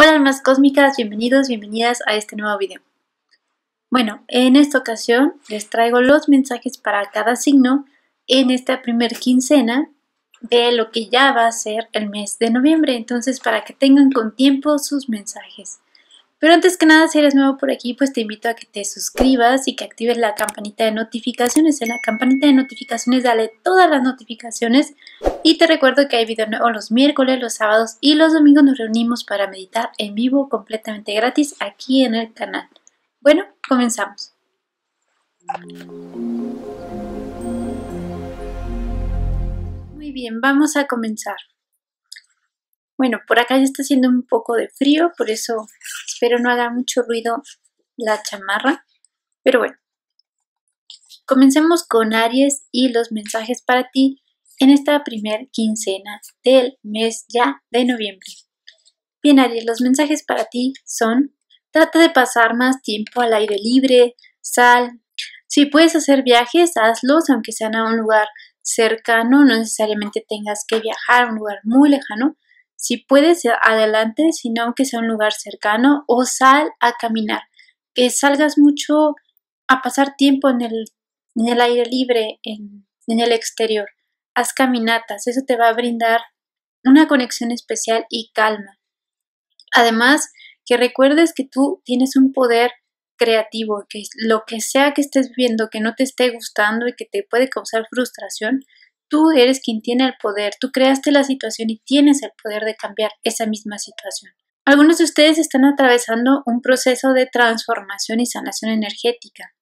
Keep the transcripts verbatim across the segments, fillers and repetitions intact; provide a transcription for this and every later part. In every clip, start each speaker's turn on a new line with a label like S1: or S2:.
S1: Hola almas cósmicas, bienvenidos, bienvenidas a este nuevo video. Bueno, en esta ocasión les traigo los mensajes para cada signo en esta primer quincena de lo que ya va a ser el mes de noviembre, entonces para que tengan con tiempo sus mensajes. Pero antes que nada, si eres nuevo por aquí, pues te invito a que te suscribas y que actives la campanita de notificaciones. En la campanita de notificaciones dale todas las notificaciones y te recuerdo que hay video nuevo los miércoles, los sábados y los domingos. Nos reunimos para meditar en vivo completamente gratis aquí en el canal. Bueno, comenzamos. Muy bien, vamos a comenzar. Bueno, por acá ya está haciendo un poco de frío, por eso espero no haga mucho ruido la chamarra. Pero bueno, comencemos con Aries y los mensajes para ti en esta primer quincena del mes ya de noviembre. Bien, Aries, los mensajes para ti son: trata de pasar más tiempo al aire libre, sal. Si puedes hacer viajes, hazlos, aunque sean a un lugar cercano, no necesariamente tengas que viajar a un lugar muy lejano. Si puedes, adelante, sino aunque sea un lugar cercano, o sal a caminar. Que salgas mucho a pasar tiempo en el, en el aire libre, en, en el exterior. Haz caminatas, eso te va a brindar una conexión especial y calma. Además, que recuerdes que tú tienes un poder creativo, que lo que sea que estés viviendo que no te esté gustando y que te puede causar frustración, tú eres quien tiene el poder, tú creaste la situación y tienes el poder de cambiar esa misma situación. Algunos de ustedes están atravesando un proceso de transformación y sanación energética.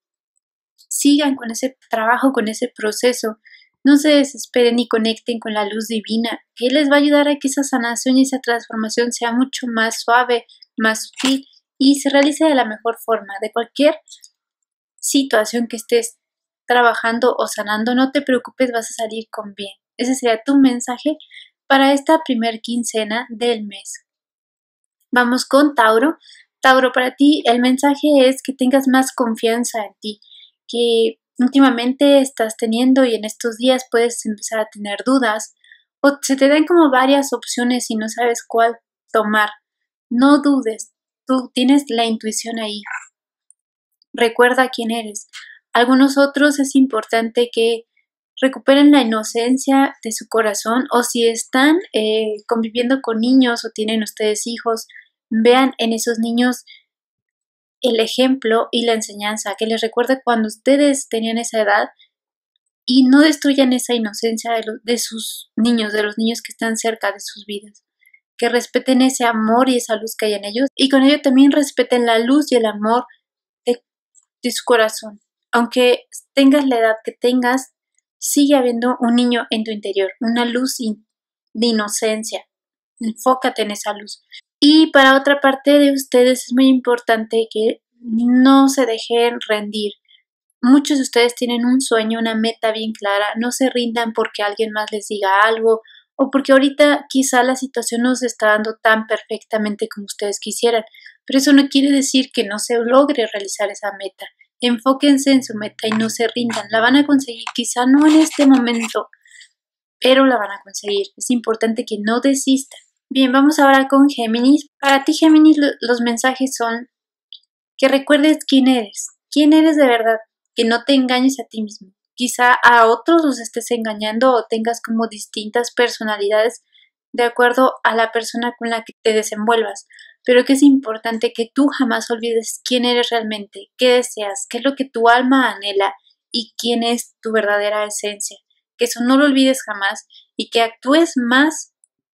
S1: Sigan con ese trabajo, con ese proceso. No se desesperen y conecten con la luz divina, que les va a ayudar a que esa sanación y esa transformación sea mucho más suave, más sutil y se realice de la mejor forma. De cualquier situación que estés trabajando o sanando, no te preocupes, vas a salir con bien. Ese sería tu mensaje para esta primer quincena del mes. Vamos con Tauro. Tauro, para ti el mensaje es que tengas más confianza en ti, que últimamente estás teniendo y en estos días puedes empezar a tener dudas o se te dan como varias opciones y no sabes cuál tomar. No dudes, tú tienes la intuición ahí. Recuerda quién eres. Algunos otros es importante que recuperen la inocencia de su corazón, o si están eh, conviviendo con niños o tienen ustedes hijos, vean en esos niños el ejemplo y la enseñanza, que les recuerde cuando ustedes tenían esa edad y no destruyan esa inocencia de, los, de sus niños, de los niños que están cerca de sus vidas. Que respeten ese amor y esa luz que hay en ellos y con ello también respeten la luz y el amor de, de su corazón. Aunque tengas la edad que tengas, sigue habiendo un niño en tu interior, una luz de inocencia. Enfócate en esa luz. Y para otra parte de ustedes es muy importante que no se dejen rendir. Muchos de ustedes tienen un sueño, una meta bien clara. No se rindan porque alguien más les diga algo o porque ahorita quizá la situación no se está dando tan perfectamente como ustedes quisieran. Pero eso no quiere decir que no se logre realizar esa meta. Enfóquense en su meta y no se rindan. La van a conseguir, quizá no en este momento, pero la van a conseguir. Es importante que no desistan. Bien, vamos ahora con Géminis. Para ti, Géminis, lo, los mensajes son que recuerdes quién eres. ¿Quién eres de verdad? Que no te engañes a ti mismo. Quizá a otros los estés engañando o tengas como distintas personalidades de acuerdo a la persona con la que te desenvuelvas. Pero que es importante que tú jamás olvides quién eres realmente, qué deseas, qué es lo que tu alma anhela y quién es tu verdadera esencia. Que eso no lo olvides jamás y que actúes más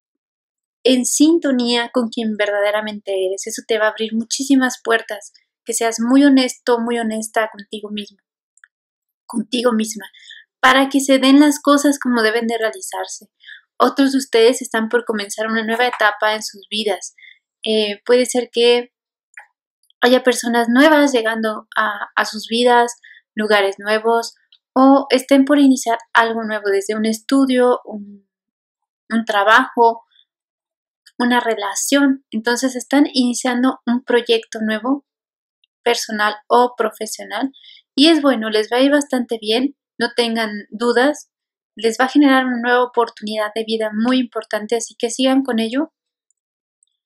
S1: en sintonía con quien verdaderamente eres. Eso te va a abrir muchísimas puertas. Que seas muy honesto, muy honesta contigo mismo, contigo misma, para que se den las cosas como deben de realizarse. Otros de ustedes están por comenzar una nueva etapa en sus vidas. Eh, puede ser que haya personas nuevas llegando a, a sus vidas, lugares nuevos, o estén por iniciar algo nuevo, desde un estudio, un, un trabajo, una relación. Entonces están iniciando un proyecto nuevo, personal o profesional, y es bueno, les va a ir bastante bien, no tengan dudas, les va a generar una nueva oportunidad de vida muy importante, así que sigan con ello.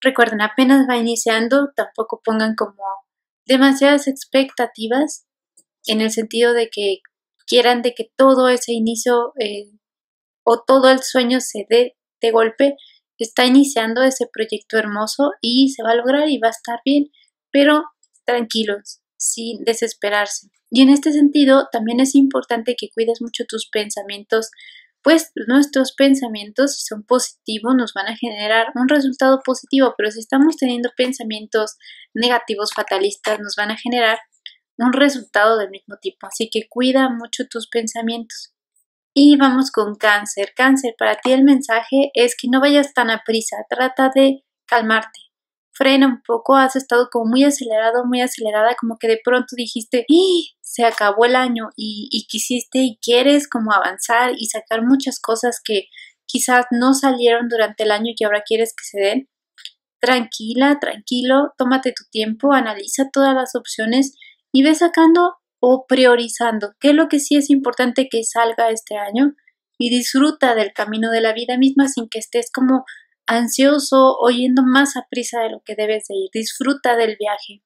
S1: Recuerden, apenas va iniciando, tampoco pongan como demasiadas expectativas en el sentido de que quieran de que todo ese inicio eh, o todo el sueño se dé de golpe. Está iniciando ese proyecto hermoso y se va a lograr y va a estar bien, pero tranquilos, sin desesperarse. Y en este sentido también es importante que cuides mucho tus pensamientos, pues nuestros pensamientos, si son positivos, nos van a generar un resultado positivo, pero si estamos teniendo pensamientos negativos, fatalistas, nos van a generar un resultado del mismo tipo. Así que cuida mucho tus pensamientos. Y vamos con Cáncer. Cáncer, para ti el mensaje es que no vayas tan a prisa, trata de calmarte. Frena un poco, has estado como muy acelerado, muy acelerada, como que de pronto dijiste, ¡ih! Se acabó el año y, y quisiste y quieres como avanzar y sacar muchas cosas que quizás no salieron durante el año y que ahora quieres que se den. Tranquila, tranquilo, tómate tu tiempo, analiza todas las opciones y ve sacando o priorizando qué es lo que sí es importante que salga este año y disfruta del camino de la vida misma sin que estés como ansioso o yendo más a prisa de lo que debes de ir. Disfruta del viaje.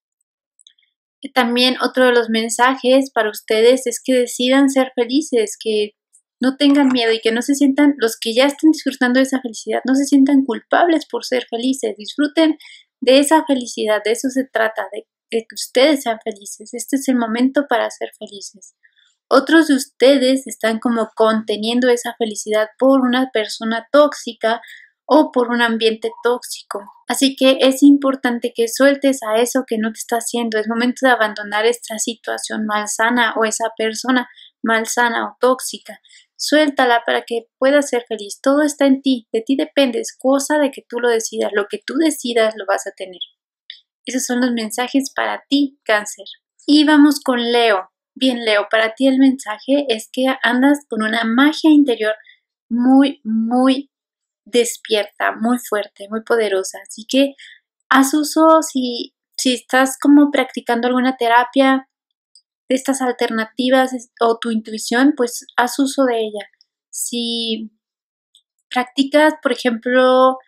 S1: Y también otro de los mensajes para ustedes es que decidan ser felices, que no tengan miedo y que no se sientan, los que ya están disfrutando de esa felicidad, no se sientan culpables por ser felices. Disfruten de esa felicidad, de eso se trata, de de que ustedes sean felices. Este es el momento para ser felices. Otros de ustedes están como conteniendo esa felicidad por una persona tóxica o por un ambiente tóxico. Así que es importante que sueltes a eso que no te está haciendo. Es momento de abandonar esta situación malsana o esa persona malsana o tóxica. Suéltala para que puedas ser feliz. Todo está en ti. De ti depende. Es cosa de que tú lo decidas. Lo que tú decidas lo vas a tener. Esos son los mensajes para ti, Cáncer. Y vamos con Leo. Bien, Leo, para ti el mensaje es que andas con una magia interior muy, muy despierta, muy fuerte, muy poderosa. Así que haz uso, si, si estás como practicando alguna terapia de estas alternativas o tu intuición, pues haz uso de ella. Si practicas, por ejemplo,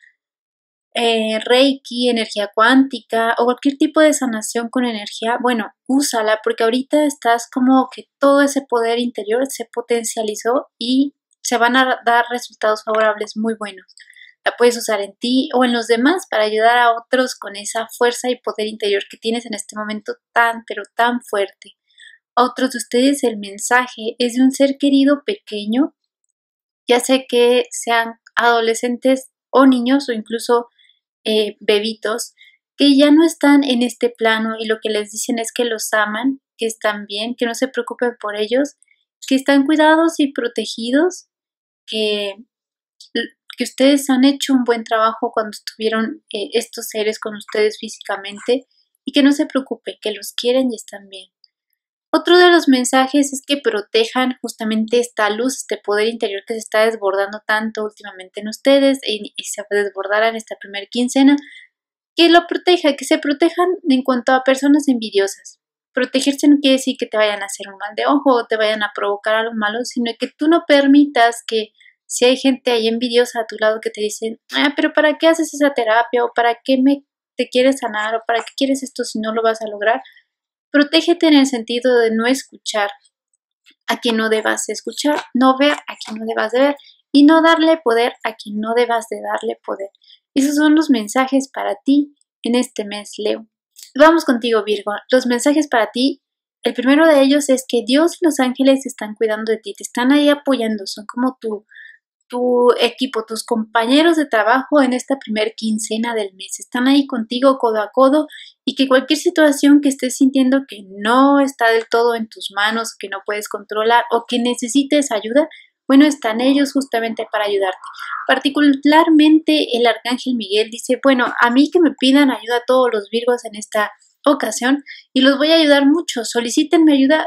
S1: Eh, Reiki, energía cuántica o cualquier tipo de sanación con energía, bueno, úsala porque ahorita estás como que todo ese poder interior se potencializó y se van a dar resultados favorables muy buenos. La puedes usar en ti o en los demás para ayudar a otros con esa fuerza y poder interior que tienes en este momento tan, pero tan fuerte. A otros de ustedes el mensaje es de un ser querido pequeño, ya sea que sean adolescentes o niños o incluso Eh, bebitos que ya no están en este plano y lo que les dicen es que los aman, que están bien, que no se preocupen por ellos, que están cuidados y protegidos, que, que ustedes han hecho un buen trabajo cuando estuvieron eh, estos seres con ustedes físicamente y que no se preocupen, que los quieren y están bien. Otro de los mensajes es que protejan justamente esta luz, este poder interior que se está desbordando tanto últimamente en ustedes y, y se desbordará en esta primera quincena, que lo proteja, que se protejan en cuanto a personas envidiosas. Protegerse no quiere decir que te vayan a hacer un mal de ojo o te vayan a provocar algo malo, sino que tú no permitas que si hay gente ahí envidiosa a tu lado que te dicen, ah, pero ¿para qué haces esa terapia? ¿O para qué me, te quieres sanar? ¿O para qué quieres esto si no lo vas a lograr? Protégete en el sentido de no escuchar a quien no debas escuchar, no ver a quien no debas de ver y no darle poder a quien no debas de darle poder. Esos son los mensajes para ti en este mes, Leo. Vamos contigo, Virgo. Los mensajes para ti, el primero de ellos es que Dios y los ángeles están cuidando de ti, te están ahí apoyando, son como tu, tu equipo, tus compañeros de trabajo en esta primer quincena del mes. Están ahí contigo codo a codo y que cualquier situación que estés sintiendo que no está del todo en tus manos, que no puedes controlar o que necesites ayuda, bueno, están ellos justamente para ayudarte. Particularmente el Arcángel Miguel dice, bueno, a mí que me pidan ayuda a todos los Virgos en esta ocasión y los voy a ayudar mucho. Solicítenme ayuda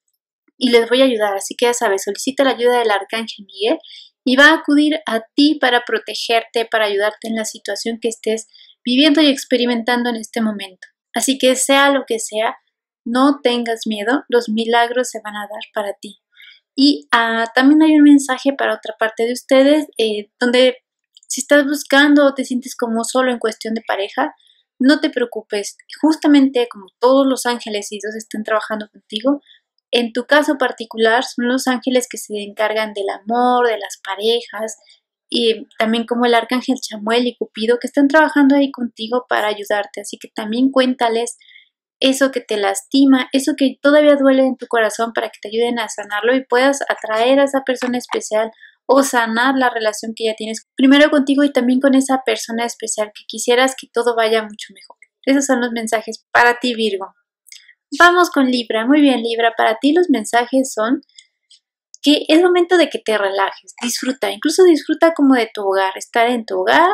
S1: y les voy a ayudar. Así que ya sabes, solicita la ayuda del Arcángel Miguel y va a acudir a ti para protegerte, para ayudarte en la situación que estés viviendo y experimentando en este momento. Así que sea lo que sea, no tengas miedo, los milagros se van a dar para ti. Y uh, también hay un mensaje para otra parte de ustedes, eh, donde Si estás buscando o te sientes como solo en cuestión de pareja, no te preocupes. Justamente como todos los ángeles y Dios están trabajando contigo, en tu caso particular son los ángeles que se encargan del amor, de las parejas, y también como el arcángel Chamuel y Cupido que están trabajando ahí contigo para ayudarte. Así que también cuéntales eso que te lastima, eso que todavía duele en tu corazón, para que te ayuden a sanarlo y puedas atraer a esa persona especial o sanar la relación que ya tienes primero contigo y también con esa persona especial que quisieras que todo vaya mucho mejor. Esos son los mensajes para ti, Virgo. Vamos con Libra. Muy bien, Libra, para ti los mensajes son que es momento de que te relajes, disfruta, incluso disfruta como de tu hogar, estar en tu hogar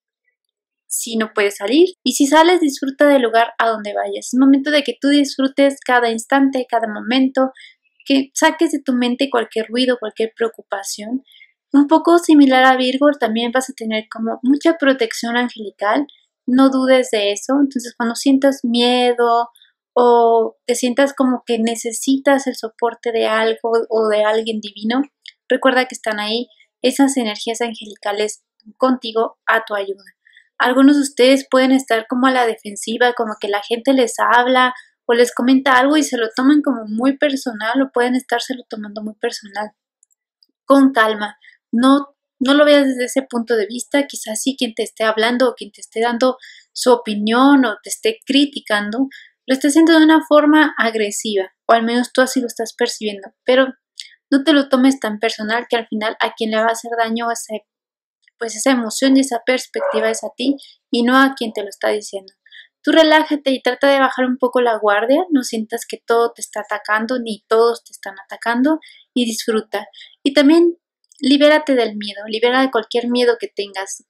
S1: si no puedes salir, y si sales disfruta del lugar a donde vayas. Es momento de que tú disfrutes cada instante, cada momento, que saques de tu mente cualquier ruido, cualquier preocupación. Un poco similar a Virgo, también vas a tener como mucha protección angelical, no dudes de eso. Entonces cuando sientas miedo o te sientas como que necesitas el soporte de algo o de alguien divino, recuerda que están ahí esas energías angelicales contigo a tu ayuda. Algunos de ustedes pueden estar como a la defensiva, como que la gente les habla o les comenta algo y se lo toman como muy personal, o pueden estárselo tomando muy personal. Con calma, no, no lo veas desde ese punto de vista. Quizás sí quien te esté hablando o quien te esté dando su opinión o te esté criticando, lo esté haciendo de una forma agresiva, o al menos tú así lo estás percibiendo, pero no te lo tomes tan personal, que al final a quien le va a hacer daño ese, pues esa emoción y esa perspectiva es a ti y no a quien te lo está diciendo. Tú relájate y trata de bajar un poco la guardia, no sientas que todo te está atacando ni todos te están atacando, y disfruta. Y también libérate del miedo, libera de cualquier miedo que tengas.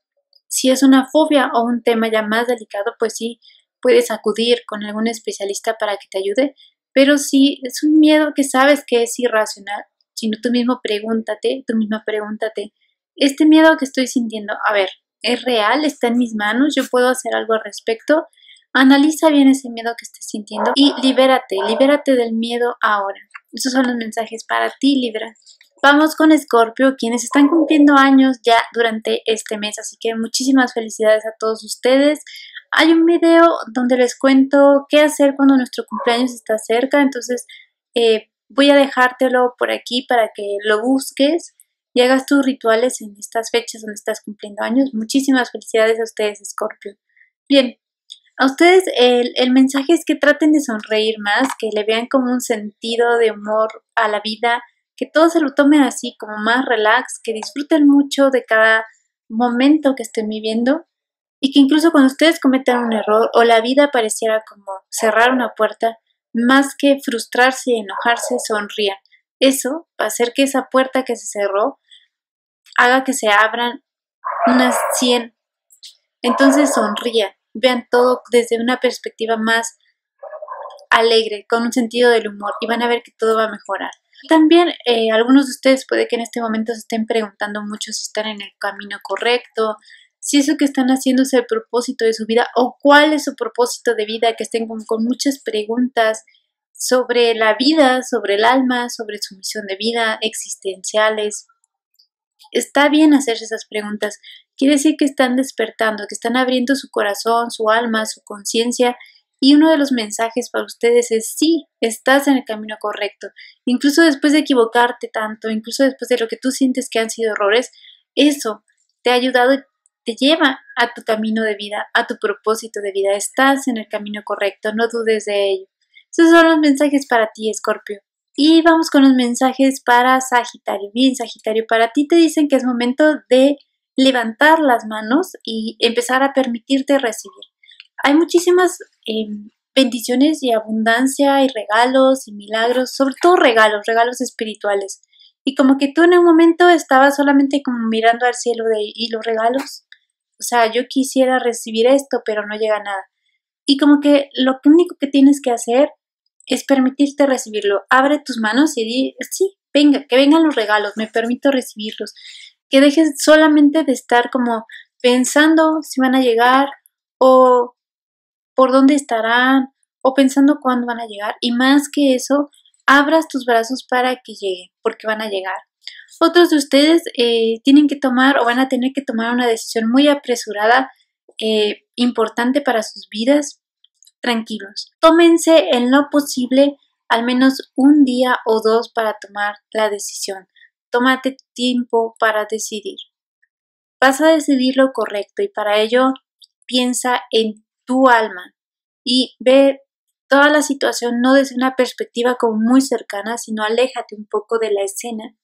S1: Si es una fobia o un tema ya más delicado, pues sí, puedes acudir con algún especialista para que te ayude, pero si es un miedo que sabes que es irracional, sino tú mismo pregúntate, tú misma pregúntate, este miedo que estoy sintiendo, a ver, ¿es real? ¿Está en mis manos? ¿Yo puedo hacer algo al respecto? Analiza bien ese miedo que estés sintiendo y libérate, libérate del miedo ahora. Esos son los mensajes para ti, Libra. Vamos con Escorpio, quienes están cumpliendo años ya durante este mes, así que muchísimas felicidades a todos ustedes. Hay un video donde les cuento qué hacer cuando nuestro cumpleaños está cerca, entonces eh, voy a dejártelo por aquí para que lo busques y hagas tus rituales en estas fechas donde estás cumpliendo años. Muchísimas felicidades a ustedes, Escorpio. Bien, a ustedes el, el mensaje es que traten de sonreír más, que le vean como un sentido de humor a la vida, que todos se lo tomen así como más relax, que disfruten mucho de cada momento que estén viviendo, y que incluso cuando ustedes cometan un error o la vida pareciera como cerrar una puerta, más que frustrarse y enojarse, sonrían. Eso va a hacer que esa puerta que se cerró haga que se abran unas cien. Entonces sonrían, vean todo desde una perspectiva más alegre, con un sentido del humor, y van a ver que todo va a mejorar. También eh, algunos de ustedes puede que en este momento se estén preguntando mucho si están en el camino correcto, si eso que están haciendo es el propósito de su vida o cuál es su propósito de vida, que estén con, con muchas preguntas sobre la vida, sobre el alma, sobre su misión de vida, existenciales. Está bien hacerse esas preguntas, quiere decir que están despertando, que están abriendo su corazón, su alma, su conciencia, y uno de los mensajes para ustedes es sí, estás en el camino correcto. Incluso después de equivocarte tanto, incluso después de lo que tú sientes que han sido errores, eso te ha ayudado y te lleva a tu camino de vida, a tu propósito de vida. Estás en el camino correcto, no dudes de ello. Esos son los mensajes para ti, Escorpio. Y vamos con los mensajes para Sagitario. Bien, Sagitario, para ti te dicen que es momento de levantar las manos y empezar a permitirte recibir. Hay muchísimas eh, bendiciones y abundancia y regalos y milagros, sobre todo regalos, regalos espirituales. Y como que tú en un momento estabas solamente como mirando al cielo de ¿y los regalos? O sea, yo quisiera recibir esto, pero no llega nada. Y como que lo único que tienes que hacer es permitirte recibirlo. Abre tus manos y di, sí, venga, que vengan los regalos, me permito recibirlos. Que dejes solamente de estar como pensando si van a llegar o por dónde estarán o pensando cuándo van a llegar. Y más que eso, abras tus brazos para que lleguen, porque van a llegar. Otros de ustedes eh, tienen que tomar o van a tener que tomar una decisión muy apresurada, eh, importante para sus vidas. Tranquilos. Tómense en lo posible al menos un día o dos para tomar la decisión. Tómate tiempo para decidir. Vas a decidir lo correcto y para ello piensa en tu alma y ve toda la situación no desde una perspectiva como muy cercana, sino aléjate un poco de la escena.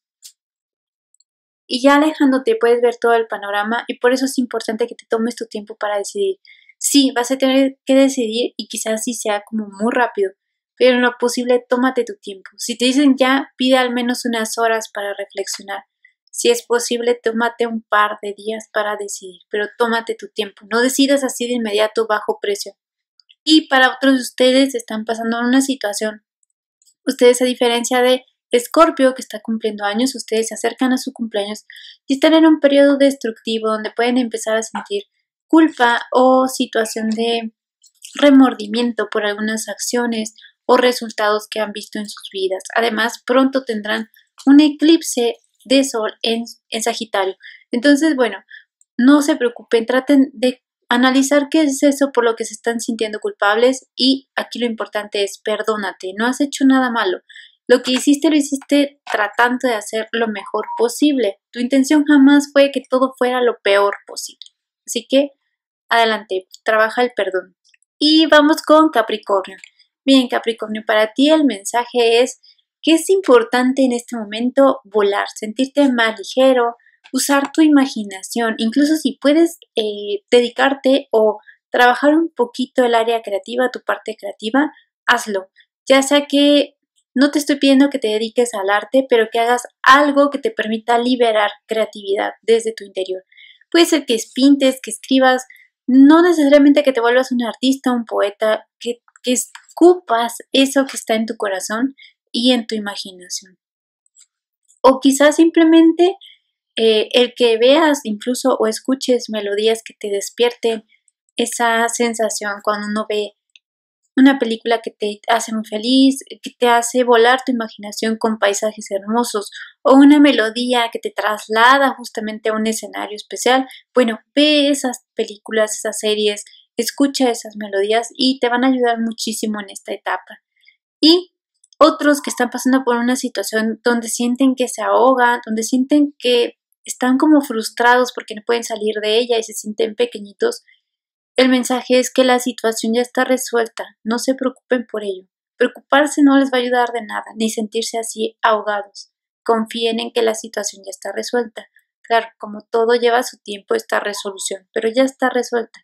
S1: Y ya alejándote puedes ver todo el panorama y por eso es importante que te tomes tu tiempo para decidir. Sí, vas a tener que decidir y quizás sí sea como muy rápido, pero en lo posible tómate tu tiempo. Si te dicen ya, pide al menos unas horas para reflexionar. Si es posible, tómate un par de días para decidir, pero tómate tu tiempo. No decidas así de inmediato bajo precio. Y para otros de ustedes están pasando en una situación. Ustedes, a diferencia de Escorpio, que está cumpliendo años, ustedes se acercan a su cumpleaños y están en un periodo destructivo donde pueden empezar a sentir culpa o situación de remordimiento por algunas acciones o resultados que han visto en sus vidas. Además, pronto tendrán un eclipse de sol en, en Sagitario. Entonces, bueno, no se preocupen, traten de analizar qué es eso por lo que se están sintiendo culpables y aquí lo importante es perdónate, no has hecho nada malo. Lo que hiciste lo hiciste tratando de hacer lo mejor posible. Tu intención jamás fue que todo fuera lo peor posible. Así que adelante, trabaja el perdón. Y vamos con Capricornio. Bien, Capricornio, para ti el mensaje es que es importante en este momento volar, sentirte más ligero, usar tu imaginación, incluso si puedes eh, dedicarte o trabajar un poquito el área creativa, tu parte creativa, hazlo. Ya sea que no te estoy pidiendo que te dediques al arte, pero que hagas algo que te permita liberar creatividad desde tu interior. Puede ser que pintes, que escribas, no necesariamente que te vuelvas un artista, un poeta, que, que escupas eso que está en tu corazón y en tu imaginación. O quizás simplemente eh, el que veas incluso o escuches melodías que te despierten esa sensación cuando uno ve una película que te hace muy feliz, que te hace volar tu imaginación con paisajes hermosos o una melodía que te traslada justamente a un escenario especial. Bueno, ve esas películas, esas series, escucha esas melodías y te van a ayudar muchísimo en esta etapa. Y otros que están pasando por una situación donde sienten que se ahogan, donde sienten que están como frustrados porque no pueden salir de ella y se sienten pequeñitos, el mensaje es que la situación ya está resuelta, no se preocupen por ello. Preocuparse no les va a ayudar de nada, ni sentirse así ahogados. Confíen en que la situación ya está resuelta. Claro, como todo lleva su tiempo esta resolución, pero ya está resuelta.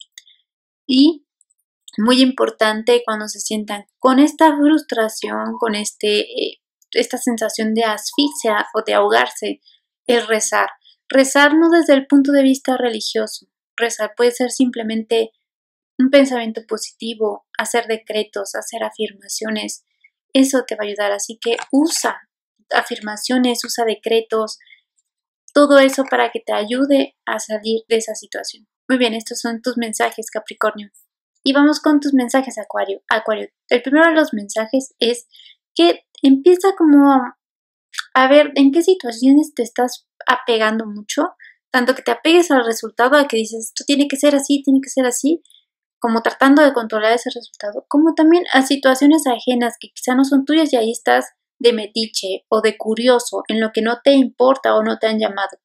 S1: Y muy importante cuando se sientan con esta frustración, con este, eh, esta sensación de asfixia o de ahogarse, es rezar. Rezar no desde el punto de vista religioso. Rezar puede ser simplemente un pensamiento positivo, hacer decretos, hacer afirmaciones. Eso te va a ayudar. Así que usa afirmaciones, usa decretos, todo eso para que te ayude a salir de esa situación. Muy bien, estos son tus mensajes, Capricornio. Y vamos con tus mensajes, Acuario. Acuario, el primero de los mensajes es que empieza como a ver en qué situaciones te estás apegando mucho, tanto que te apegues al resultado, a que dices, esto tiene que ser así, tiene que ser así, como tratando de controlar ese resultado, como también a situaciones ajenas que quizá no son tuyas y ahí estás de metiche o de curioso en lo que no te importa o no te han llamado.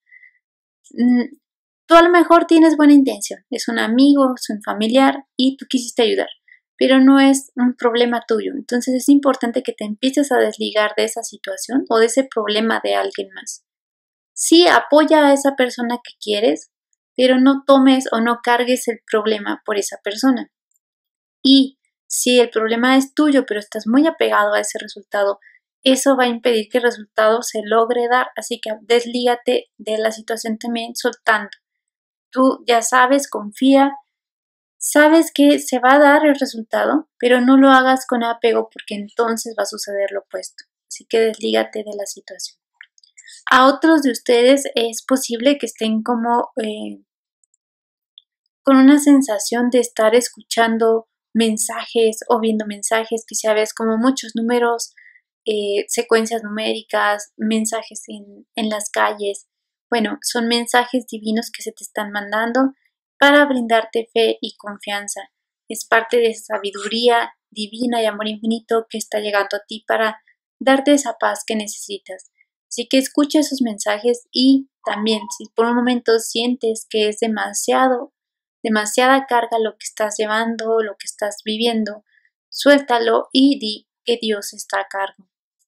S1: Tú a lo mejor tienes buena intención, es un amigo, es un familiar y tú quisiste ayudar, pero no es un problema tuyo. Entonces es importante que te empieces a desligar de esa situación o de ese problema de alguien más. Sí, apoya a esa persona que quieres, pero no tomes o no cargues el problema por esa persona. Y si el problema es tuyo, pero estás muy apegado a ese resultado, eso va a impedir que el resultado se logre dar. Así que deslígate de la situación también soltando. Tú ya sabes, confía, sabes que se va a dar el resultado, pero no lo hagas con apego porque entonces va a suceder lo opuesto. Así que deslígate de la situación. A otros de ustedes es posible que estén como eh, con una sensación de estar escuchando mensajes o viendo mensajes, quizá ves como muchos números eh, secuencias numéricas, mensajes en, en las calles. Bueno, son mensajes divinos que se te están mandando para brindarte fe y confianza. Es parte de esa sabiduría divina y amor infinito que está llegando a ti para darte esa paz que necesitas. Así que escucha esos mensajes y también si por un momento sientes que es demasiado, demasiada carga lo que estás llevando, lo que estás viviendo, suéltalo y di que Dios está a cargo.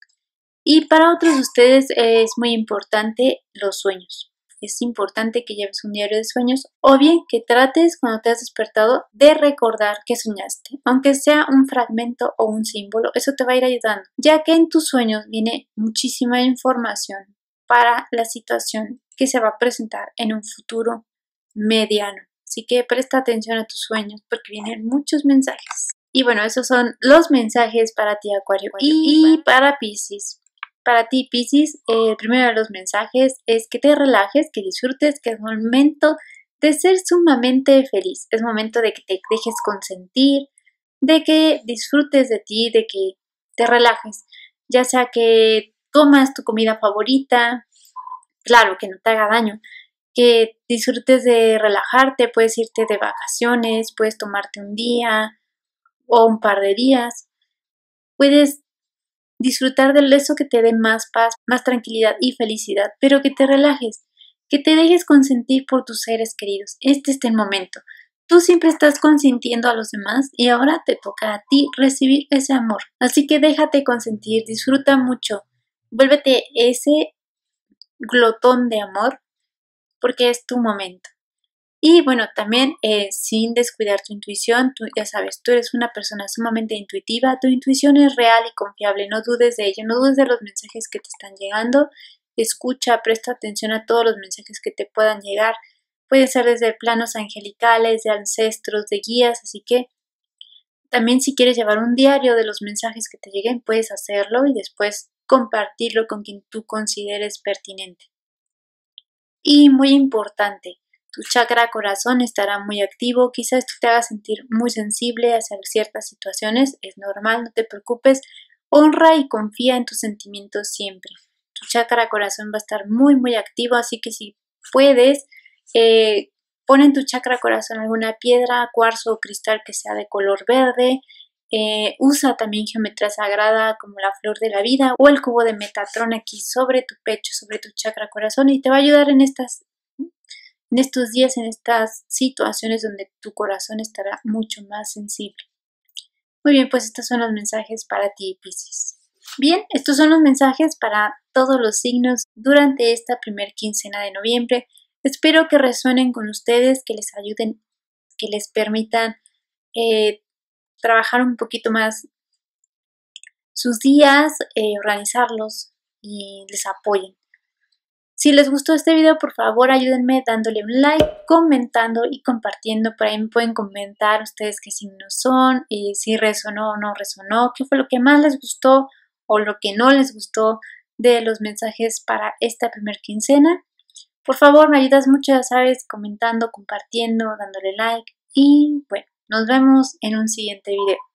S1: Y para otros de ustedes es muy importante los sueños. Es importante que lleves un diario de sueños o bien que trates cuando te has despertado de recordar que soñaste. Aunque sea un fragmento o un símbolo, eso te va a ir ayudando, ya que en tus sueños viene muchísima información para la situación que se va a presentar en un futuro mediano. Así que presta atención a tus sueños porque vienen muchos mensajes. Y bueno, esos son los mensajes para ti, Acuario. Y para Piscis. Para ti, Piscis, el primero de los mensajes es que te relajes, que disfrutes, que es momento de ser sumamente feliz. Es momento de que te dejes consentir, de que disfrutes de ti, de que te relajes. Ya sea que comas tu comida favorita, claro, que no te haga daño, que disfrutes de relajarte, puedes irte de vacaciones, puedes tomarte un día o un par de días. Puedes disfrutar de eso que te dé más paz, más tranquilidad y felicidad, pero que te relajes, que te dejes consentir por tus seres queridos. Este es el momento. Tú siempre estás consintiendo a los demás y ahora te toca a ti recibir ese amor. Así que déjate consentir, disfruta mucho, vuélvete ese glotón de amor porque es tu momento. Y bueno, también eh, sin descuidar tu intuición, tú ya sabes, tú eres una persona sumamente intuitiva, tu intuición es real y confiable, no dudes de ello, no dudes de los mensajes que te están llegando, escucha, presta atención a todos los mensajes que te puedan llegar, puede ser desde planos angelicales, de ancestros, de guías, así que también si quieres llevar un diario de los mensajes que te lleguen, puedes hacerlo y después compartirlo con quien tú consideres pertinente. Y muy importante, tu chakra corazón estará muy activo, quizás esto te haga sentir muy sensible hacia ciertas situaciones, es normal, no te preocupes, honra y confía en tus sentimientos siempre. Tu chakra corazón va a estar muy muy activo, así que si puedes, eh, pon en tu chakra corazón alguna piedra, cuarzo o cristal que sea de color verde, eh, usa también geometría sagrada como la flor de la vida o el cubo de Metatron aquí sobre tu pecho, sobre tu chakra corazón y te va a ayudar en estas en estos días, en estas situaciones donde tu corazón estará mucho más sensible. Muy bien, pues estos son los mensajes para ti, Piscis. Bien, estos son los mensajes para todos los signos durante esta primer quincena de noviembre. Espero que resuenen con ustedes, que les ayuden, que les permitan eh, trabajar un poquito más sus días, eh, organizarlos y les apoyen. Si les gustó este video, por favor ayúdenme dándole un like, comentando y compartiendo. Por ahí me pueden comentar ustedes qué signos son, y si resonó o no resonó, qué fue lo que más les gustó o lo que no les gustó de los mensajes para esta primer quincena. Por favor, me ayudas mucho, ya sabes, comentando, compartiendo, dándole like y bueno, nos vemos en un siguiente video.